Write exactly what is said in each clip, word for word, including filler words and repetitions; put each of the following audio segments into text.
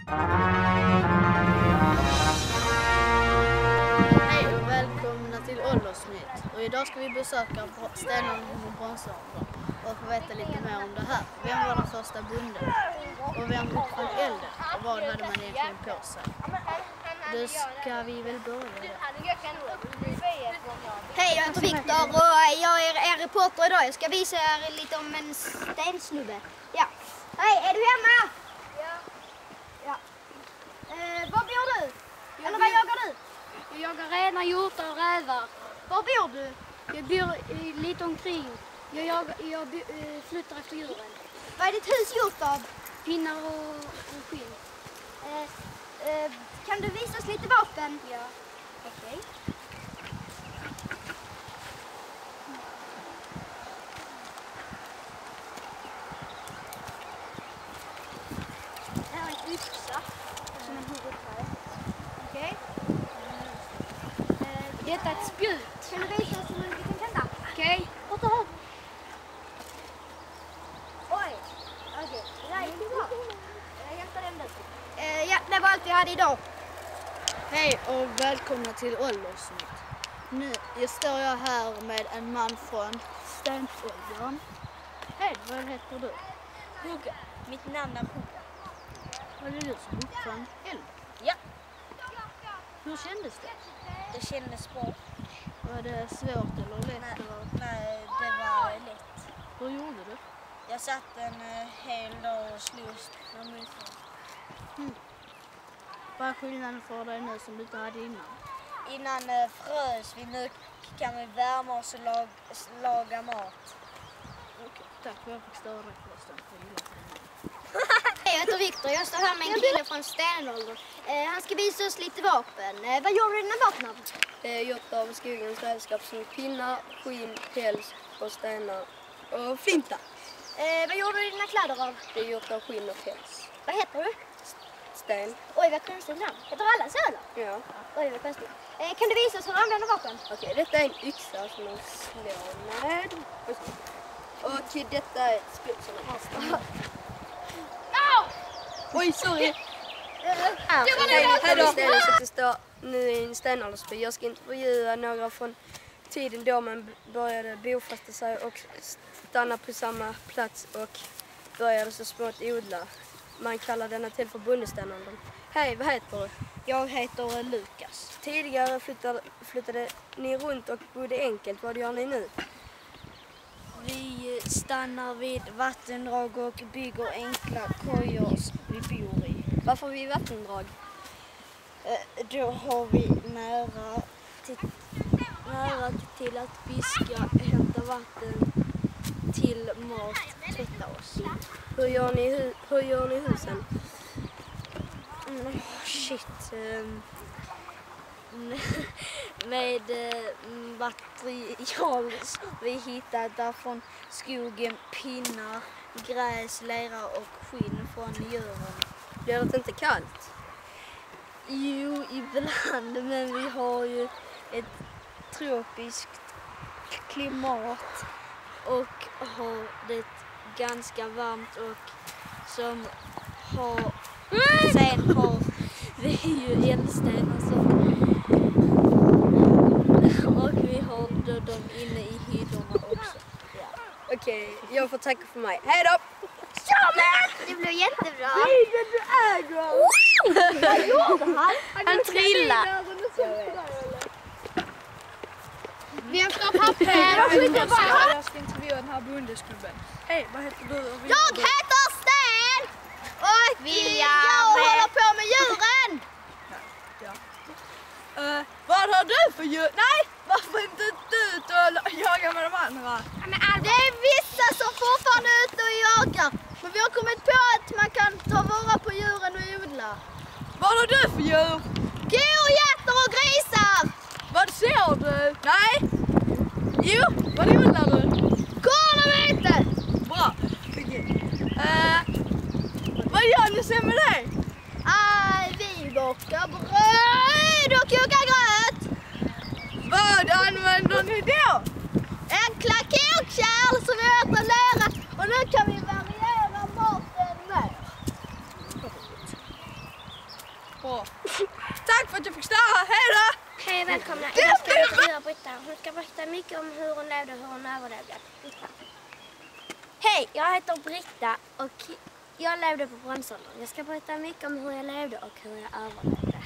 Hej och välkomna till Åldersnytt. Och idag ska vi besöka Stenåldern och bronsåldern och få veta lite mer om det här. Vem var den första bonden? Och vem uppfann elden? Och vad hade man egentligen på sig? Då ska vi väl börja där. Hej, jag heter Viktor och jag är, är reporter idag. Jag ska visa er lite om en stensnubbe. Ja. Hej, är du hemma? Ja. Ja. Eh, var bor du? Eller vad jagar du? Jag jagar renar, hjortar och rävar. Var bor du? Jag bor eh, lite omkring. Jag, jagar, jag eh, flyttar efter djuren. Vad är ditt hus gjort av? Pinnar och, och skinn. Eh, eh, kan du visa oss lite vapen? Ja. Okej. Det här är en yxa som en huvudträ. Okej. Eh, Detta är ett spjut. kan du visa oss hur vi kan tända? Okej. Vad tar högt? Oj. Okej. Det där gick bra. Jag hämtar den nu. Eh, ja, det var allt jag hade idag. Hej och välkomna till Åldersnytt. Nu står jag här med en man från stenåldern. Hej, vad heter du? Hugga. Mitt namn är Hugga. Var det du som uppfann elden? Ja. Hur kändes det? Det kändes bra. Var det svårt eller lätt? Nej, Eller? nej, det var lätt. Hur gjorde du? Jag satt en eh, hel dag och slogs på musen. Mm. Vad är skillnaden för dig nu som du inte hade innan? Innan eh, frös vi, nu kan vi värma oss och lag, laga mat. Okej, tack för jag fick störa dig förresten. Hej, jag heter Viktor. Jag står här med en kille från stenåldern. Eh, han ska visa oss lite vapen. Eh, vad gjorde du dina vapen av? Det är gjort av skogens redskap som pinnar, skinn, päls och stenar och flinta. Eh, vad gjorde du dina kläder av? Det är gjort av skinn och päls. Vad heter du? Sten. Oj, vad konstigt namn. Heter alla så eller? Ja. Oj, vad konstigt. Eh, kan du visa oss hur du använder vapen? Okej, detta är en yxa som man slår med. Och detta är ett spjut som man har. Oj, sorry. Det var Hej, hej då. Istället så att det står nu i en stenåldersby. Jag ska intervjua några från tiden då man började bofasta sig och stanna på samma plats och började så smått odla. Man kallar denna till för bondestenåldern. Hej, vad heter du? Jag heter Lukas. Tidigare flyttade, flyttade ni runt och bodde enkelt. Vad gör ni nu? Vi stannar vid vattendrag och bygger enkla kojor vi bor i. Varför vid vattendrag? Eh, Då har vi nära till, nära till att fiska, hämta vatten till mat, tvätta oss. Hur gör ni, hu- hur gör ni husen? Mm, shit. Um, med uh, material vi hittade där från skogen, pinnar, gräs, lera och skinn från djuren. Blir det inte kallt? Jo, ibland, men vi har ju ett tropiskt klimat och har det ganska varmt och som har, sen har vi ju eldstenar som, och vi har då dem inne i hyddorna också. Ja. Okej, jag får tacka för mig. Hej då! Det blev jättebra. Du äger! Vad gjorde han? Han trillade. Vem ska ha papper? Jag ska intervjua den här bondesnubben. Hej, vad heter du? Jag heter Sten! Och jag håller på med djuren! Ja. Uh, vad har du för djur? Nej, varför inte du ut och jaga med de andra? Det är vissa som fortfarande är ute och jagar. Men vi har kommit på att man kan ta vara på djuren och odla. Vad har du för djur? Kor, getter och grisar! Vad ser du? Nej. Jo, vad odlar du? Korn och vete! Bra. Okay. Uh, vad gör ni sen med dig? Aj, vi bakar bröd och kokar gröt. Vad använder ni då? Enkla kokkärl som vi äter lera. Och nu kan vi variera maten mer. bra. Tack för att jag fick stanna. Hej då! Hej, välkomna. Idag ska vi intervjua Britta. Hon ska berätta mycket om hur hon levde och hur hon överlevde. Britta. Hej, jag heter Britta och jag levde på bronsåldern. Jag ska berätta mycket om hur jag levde och hur jag överlevde.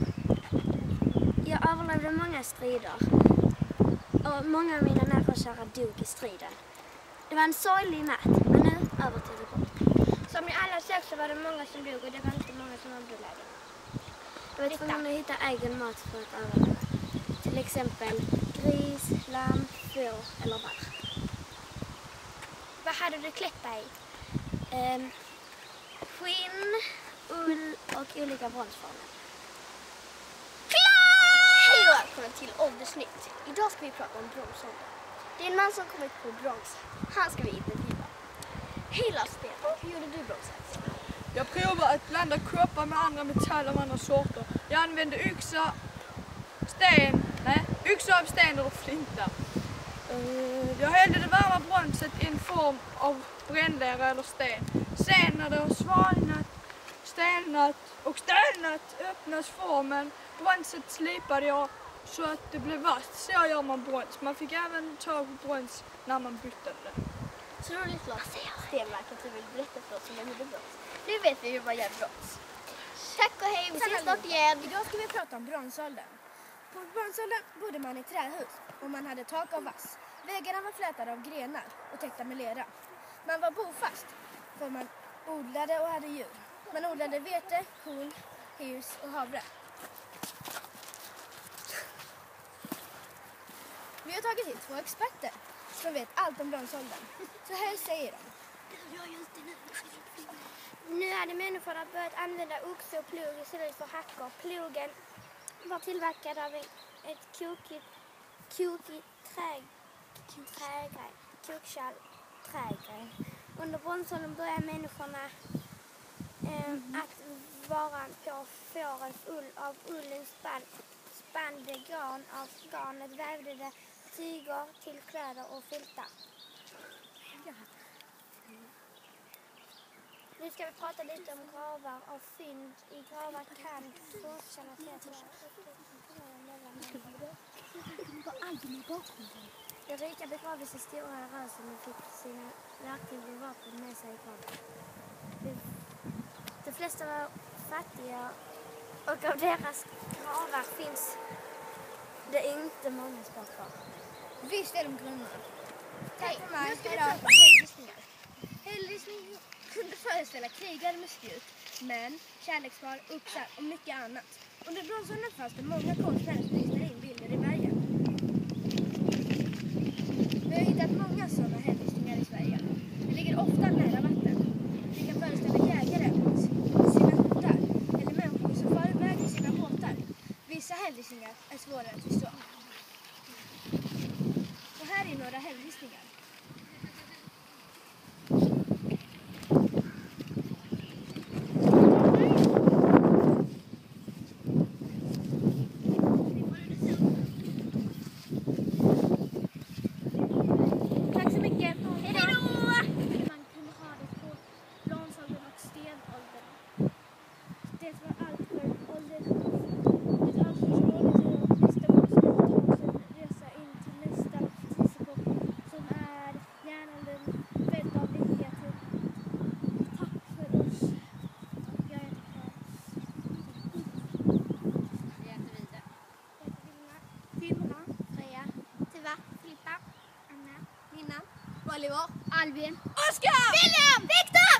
Jag överlevde många strider. Och många av mina nära och kära dog i striden. Det var en sorglig natt, men nu över till det bort. Som ni alla såg så var det många som dog och det var inte många som överlevde. Jag var tvungen att hitta egen mat för att överleva. Till exempel gris, lamm, får eller varg. Vad hade du klätt dig i? Um, skinn, ull och olika bronsformer. Hej och välkommen till Åldersnytt. Idag ska vi prata om bronsåldern. Det är en man som kommit på brons. Han ska vi intervjua. Hej Lars Stefan, hur gjorde du bronsåldern? Jag provade att blanda koppar med andra metaller av andra sorter. Jag använde yxa, sten, nej, yxa av sten eller flinta. Uh, jag hällde det varma bronset i en form av brännlera eller sten. Sen när det har svalnat, stelnat och stelnat öppnas formen. Bronset slipade jag så att det blev vasst. Så gör man brons. Man fick även tag på brons när man bytte det. Så roligt Lars Stenmark att du vill berätta för oss om man gjorde brons. Nu vet vi hur man gör brons. Tack och hej, vi ses snart igen. Idag ska vi prata om bronsåldern. På bronsåldern bodde man i trähus och man hade tak av vass. Väggarna var flätade av grenar och täckta med lera. Man var bofast för man odlade och hade djur. Man odlade vete, korn, hus och havre. Vi har tagit hit två experter som vet allt om bronsåldern. Så här säger de. Nu hade människorna börjat använda oxe och plog istället för hackor. Plogen var tillverkad av ett kokigt, kokigt trä, trägrej, kokkärl trägrej. Under bronsåldern började människorna eh, att vara på fårens ull. Av ullen spann, spannde garn, av garnet vävde det tyger till kläder och filtar. Nu ska vi prata lite om gravar och fynd. I gravar kan forskarna se att de rika begravdes i stora rösen och fick sina verktyg och vapen med sig i graven. De, de flesta var fattiga och av deras gravar finns det inte många spår kvar. Visst är de grunna. Tack för mig. Nu ska vi prata om hällristningar. Hällristning kunde föreställa krigare med spjut, män, kärleksbarn, oxar och mycket annat. Under bronsåldern fanns det många konstnärer som ristade in bilder i bergen. Vi har hittat många sådana hällristningar i Sverige. Det ligger ofta nära vatten. Det kan föreställa jägare i sina hundar eller människor som far iväg i sina båtar. Vissa hällristningar är svårare att förstå. Och här är några hällristningar. Tack så mycket. Hej då! Man kunde ha det på bronsåldern och stenåldern. Det var allt för åldern. Ett allt för åldern nästa år som tar oss en resa in till nästa tidsepok som är järnåldern fylld av viktigheter. Tack för oss. Jag heter Klara. Jag heter Vida. Jag heter Vilma. Timra. Freja. Tuva. Filippa. Anna. Nina. Oliver. Albin. Oskar! William! Viktor!